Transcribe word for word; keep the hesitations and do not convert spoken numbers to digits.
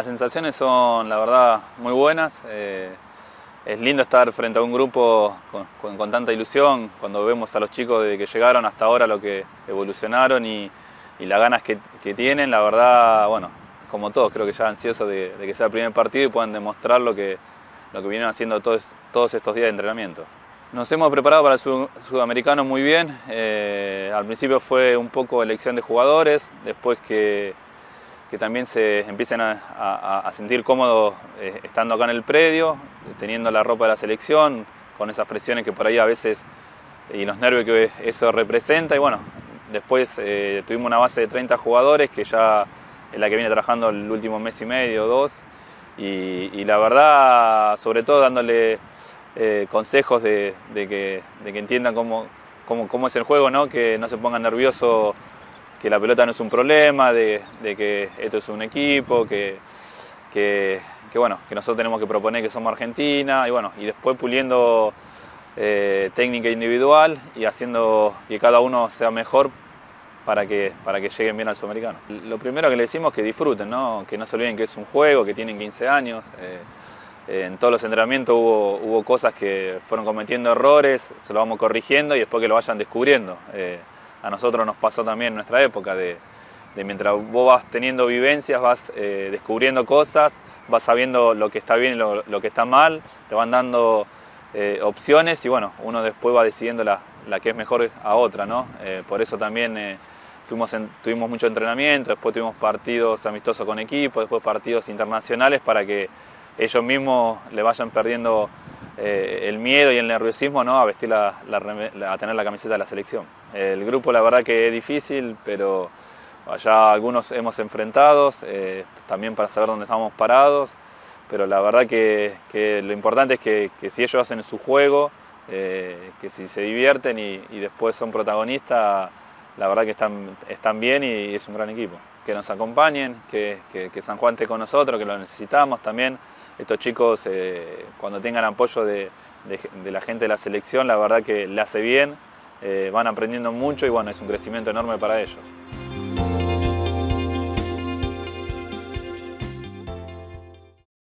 Las sensaciones son, la verdad, muy buenas. Eh, es lindo estar frente a un grupo con, con, con tanta ilusión, cuando vemos a los chicos desde que llegaron hasta ahora lo que evolucionaron y, y las ganas que, que tienen. La verdad, bueno, como todos, creo que ya ansiosos de, de que sea el primer partido y puedan demostrar lo que, lo que vienen haciendo todos, todos estos días de entrenamientos. Nos hemos preparado para el sud sudamericano muy bien. Eh, al principio fue un poco elección de jugadores, después que, que también se empiecen a, a, a sentir cómodos eh, estando acá en el predio, teniendo la ropa de la selección, con esas presiones que por ahí a veces y los nervios que eso representa. Y bueno, después eh, tuvimos una base de treinta jugadores que ya es la que viene trabajando el último mes y medio o dos. Y, y la verdad, sobre todo dándole Eh, consejos de, de, que, de que entiendan cómo, cómo, cómo es el juego, ¿no? Que no se pongan nerviosos, que la pelota no es un problema, de, de que esto es un equipo, que, que, que, bueno, que nosotros tenemos que proponer que somos Argentina, y, bueno, y después puliendo eh, técnica individual y haciendo que cada uno sea mejor para que, para que lleguen bien al sudamericano. Lo primero que les decimos es que disfruten, ¿no? Que no se olviden que es un juego, que tienen quince años. Eh, En todos los entrenamientos hubo, hubo cosas que fueron cometiendo errores, se lo vamos corrigiendo y después que lo vayan descubriendo. Eh, a nosotros nos pasó también en nuestra época, de, de mientras vos vas teniendo vivencias, vas eh, descubriendo cosas, vas sabiendo lo que está bien y lo, lo que está mal, te van dando eh, opciones y bueno, uno después va decidiendo la, la que es mejor a otra, ¿no? Eh, por eso también eh, fuimos en, tuvimos mucho entrenamiento, después tuvimos partidos amistosos con equipos, después partidos internacionales para que ellos mismos le vayan perdiendo eh, el miedo y el nerviosismo, ¿no? A vestir la, la, a tener la camiseta de la selección. El grupo la verdad que es difícil, pero ya algunos hemos enfrentado, eh, también para saber dónde estamos parados, pero la verdad que, que lo importante es que, que si ellos hacen su juego, eh, que si se divierten y, y después son protagonistas, la verdad que están, están bien y es un gran equipo. Que nos acompañen, que, que, que San Juan esté con nosotros, que lo necesitamos también. Estos chicos, eh, cuando tengan apoyo de, de, de la gente de la selección, la verdad que le hace bien, eh, van aprendiendo mucho y bueno, es un crecimiento enorme para ellos.